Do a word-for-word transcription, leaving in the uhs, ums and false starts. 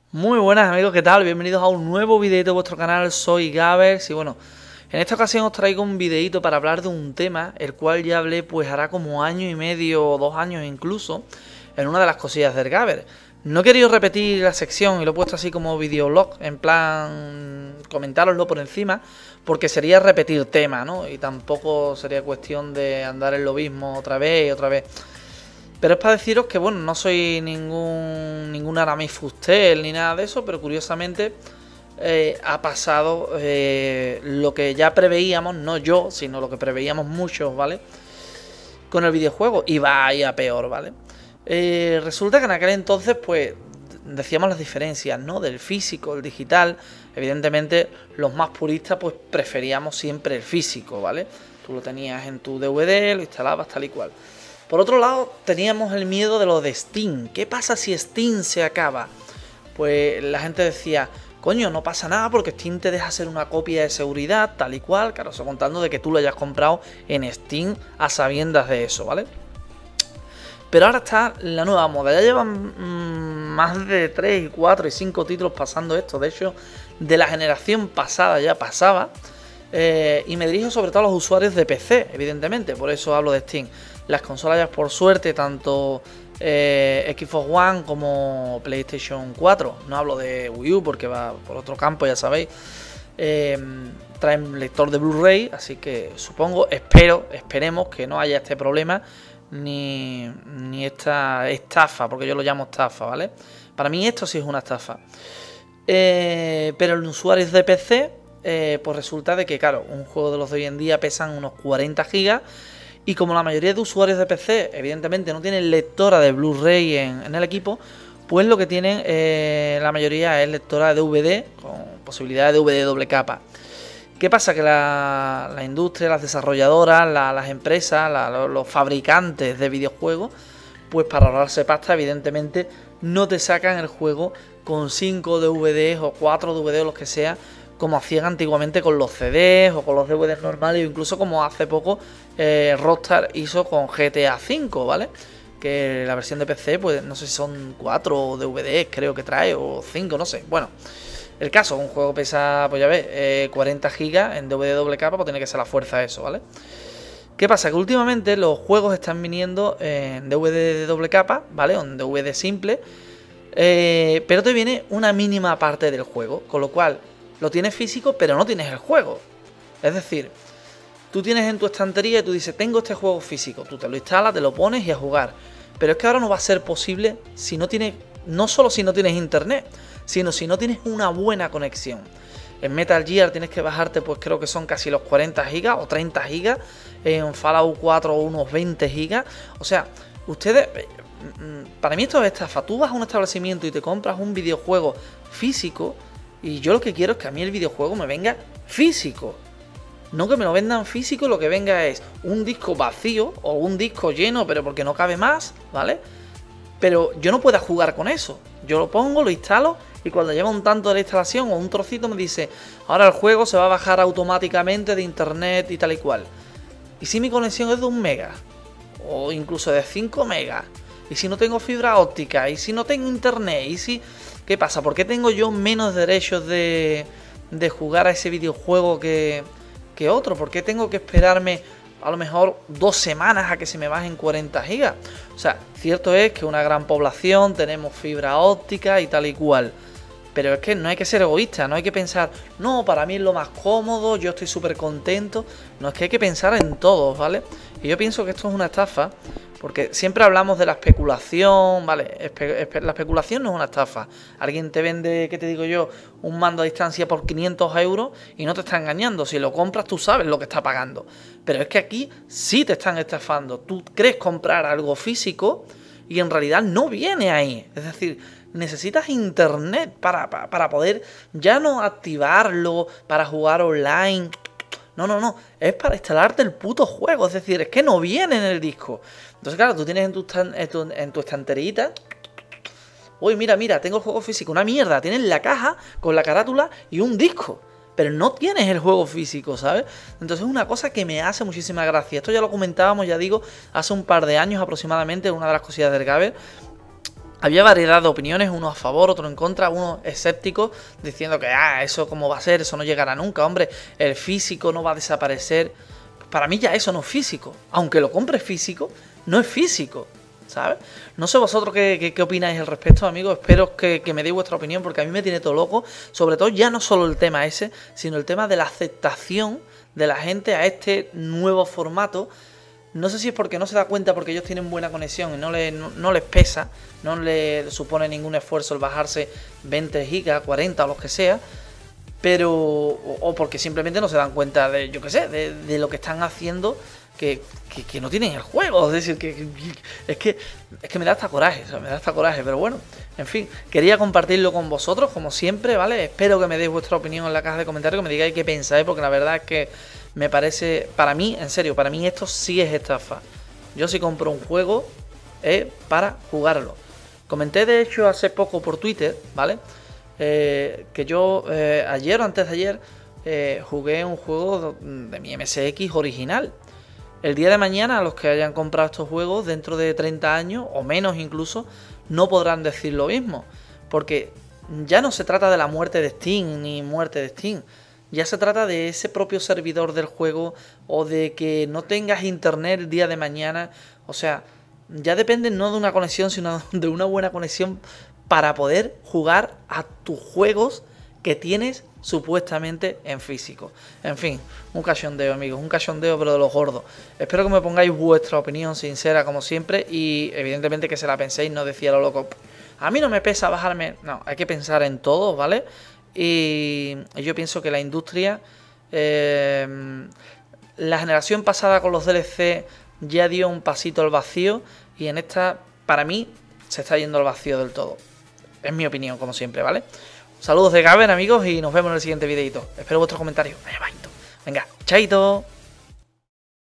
Muy buenas amigos, ¿qué tal? Bienvenidos a un nuevo videito de vuestro canal, soy Gavers y bueno, en esta ocasión os traigo un videito para hablar de un tema, el cual ya hablé pues hará como año y medio o dos años incluso, en una de las cosillas del Gavers. No he querido repetir la sección y lo he puesto así como videoblog, en plan comentároslo por encima, porque sería repetir tema, ¿no? Y tampoco sería cuestión de andar en lo mismo otra vez y otra vez. Pero es para deciros que, bueno, no soy ningún ningún Aramis Fustel ni nada de eso, pero curiosamente eh, ha pasado eh, lo que ya preveíamos, no yo, sino lo que preveíamos muchos, ¿vale? Con el videojuego, y va a ir a peor, ¿vale? Eh, resulta que en aquel entonces, pues, decíamos las diferencias, ¿no? Del físico, el digital. Evidentemente, los más puristas, pues, preferíamos siempre el físico, ¿vale? Tú lo tenías en tu D V D, lo instalabas tal y cual. Por otro lado, teníamos el miedo de lo de Steam. ¿Qué pasa si Steam se acaba? Pues la gente decía, coño, no pasa nada porque Steam te deja hacer una copia de seguridad, tal y cual. Claro, estoy contando de que tú lo hayas comprado en Steam a sabiendas de eso, ¿vale? Pero ahora está la nueva moda. Ya llevan mmm, más de tres, cuatro y cinco títulos pasando esto. De hecho, de la generación pasada ya pasaba. Eh, y me dirijo sobre todo a los usuarios de P C, evidentemente. Por eso hablo de Steam. Las consolas ya por suerte, tanto eh, Xbox One como PlayStation cuatro, no hablo de Wii U porque va por otro campo, ya sabéis, eh, traen lector de Blu-ray, así que supongo, espero, esperemos que no haya este problema ni, ni esta estafa, porque yo lo llamo estafa, ¿vale? Para mí esto sí es una estafa. Eh, pero en usuarios de P C, eh, pues resulta de que, claro, un juego de los de hoy en día pesan unos cuarenta gigas. Y como la mayoría de usuarios de P C, evidentemente, no tienen lectora de Blu-ray en, en el equipo, pues lo que tienen eh, la mayoría es lectora de D V D, con posibilidad de D V D doble capa. ¿Qué pasa? Que la, la industria, las desarrolladoras, la, las empresas, la, los, los fabricantes de videojuegos, pues para ahorrarse pasta, evidentemente, no te sacan el juego con cinco D V Ds o cuatro D V Ds o los que sea, como hacían antiguamente con los C Ds o con los D V Ds normales, o incluso como hace poco eh, Rockstar hizo con G T A cinco, ¿vale? Que la versión de P C, pues no sé si son cuatro D V Ds, creo que trae, o cinco, no sé. Bueno, el caso, un juego pesa, pues ya ves, eh, cuarenta gigas en D V D doble capa, pues tiene que ser la fuerza eso, ¿vale? ¿Qué pasa? Que últimamente los juegos están viniendo en D V D de doble capa, ¿vale? O en D V D simple, eh, pero te viene una mínima parte del juego, con lo cual lo tienes físico, pero no tienes el juego. Es decir, tú tienes en tu estantería y tú dices, tengo este juego físico. Tú te lo instalas, te lo pones y a jugar. Pero es que ahora no va a ser posible si no tienes, no solo si no tienes internet, sino si no tienes una buena conexión. En Metal Gear tienes que bajarte, pues creo que son casi los cuarenta gigas o treinta gigas. En Fallout cuatro unos veinte gigas. O sea, ustedes, para mí esto es estafa. Tú vas a un establecimiento y te compras un videojuego físico. Y yo lo que quiero es que a mí el videojuego me venga físico. No que me lo vendan físico, lo que venga es un disco vacío o un disco lleno, pero porque no cabe más, ¿vale? Pero yo no puedo jugar con eso. Yo lo pongo, lo instalo y cuando lleva un tanto de la instalación o un trocito me dice, ahora el juego se va a bajar automáticamente de internet y tal y cual. ¿Y si mi conexión es de un mega? O incluso de cinco megas. ¿Y si no tengo fibra óptica? ¿Y si no tengo internet? ¿Y si...? ¿Qué pasa? ¿Por qué tengo yo menos derechos de, de jugar a ese videojuego que, que otro? ¿Por qué tengo que esperarme a lo mejor dos semanas a que se me bajen cuarenta gigas? O sea, cierto es que una gran población tenemos fibra óptica y tal y cual. Pero es que no hay que ser egoísta, no hay que pensar, no, para mí es lo más cómodo, yo estoy súper contento. No, es que hay que pensar en todos, ¿vale? Y yo pienso que esto es una estafa, porque siempre hablamos de la especulación, ¿vale? Espe espe la especulación no es una estafa. Alguien te vende, ¿qué te digo yo? Un mando a distancia por quinientos euros y no te está engañando. Si lo compras, tú sabes lo que está pagando. Pero es que aquí sí te están estafando. Tú crees comprar algo físico y en realidad no viene ahí. Es decir, necesitas internet para, para, para poder ya no activarlo, para jugar online. No, no, no. Es para instalarte el puto juego. Es decir, es que no viene en el disco. Entonces, claro, tú tienes en tu, en tu, en tu estanterita. Uy, mira, mira, tengo el juego físico. Una mierda. Tienes la caja con la carátula y un disco. Pero no tienes el juego físico, ¿sabes? Entonces es una cosa que me hace muchísima gracia. Esto ya lo comentábamos, ya digo, hace un par de años aproximadamente, una de las cosillas del Gaber. Había variedad de opiniones, unos a favor, otros en contra, unos escépticos, diciendo que, ah, eso cómo va a ser, eso no llegará nunca, hombre, el físico no va a desaparecer. Para mí ya eso no es físico, aunque lo compres físico, no es físico, ¿sabes? No sé vosotros qué, qué, qué opináis al respecto, amigos, espero que, que me deis vuestra opinión, porque a mí me tiene todo loco, sobre todo ya no solo el tema ese, sino el tema de la aceptación de la gente a este nuevo formato. No sé si es porque no se da cuenta porque ellos tienen buena conexión y no, les, no, no les pesa, no les supone ningún esfuerzo el bajarse veinte gigas, cuarenta o lo que sea, pero o, o porque simplemente no se dan cuenta de, yo qué sé, de, de lo que están haciendo, que, que, que no tienen el juego. Es decir, que, que es que es que me da hasta coraje, o sea, me da hasta coraje, pero bueno, en fin, quería compartirlo con vosotros, como siempre, ¿vale? Espero que me deis vuestra opinión en la caja de comentarios, que me digáis qué pensáis, porque la verdad es que me parece, para mí, en serio, para mí esto sí es estafa. Yo si compro un juego es para jugarlo. Comenté de hecho hace poco por Twitter, ¿vale? Eh, que yo eh, ayer o antes de ayer eh, jugué un juego de mi M S X original. El día de mañana los que hayan comprado estos juegos dentro de treinta años o menos incluso no podrán decir lo mismo. Porque ya no se trata de la muerte de Steam ni muerte de Steam. Ya se trata de ese propio servidor del juego o de que no tengas internet el día de mañana. O sea, ya depende no de una conexión, sino de una buena conexión para poder jugar a tus juegos que tienes supuestamente en físico. En fin, un cachondeo, amigos, un cachondeo pero de los gordos. Espero que me pongáis vuestra opinión sincera como siempre y evidentemente que se la penséis, no decía lo loco. A mí no me pesa bajarme, no, hay que pensar en todo, ¿vale? Y yo pienso que la industria, eh, la generación pasada con los D L C ya dio un pasito al vacío y en esta, para mí, se está yendo al vacío del todo. Es mi opinión, como siempre, ¿vale? Saludos de Gaber, amigos, y nos vemos en el siguiente videito. Espero vuestros comentarios. Venga, chaito.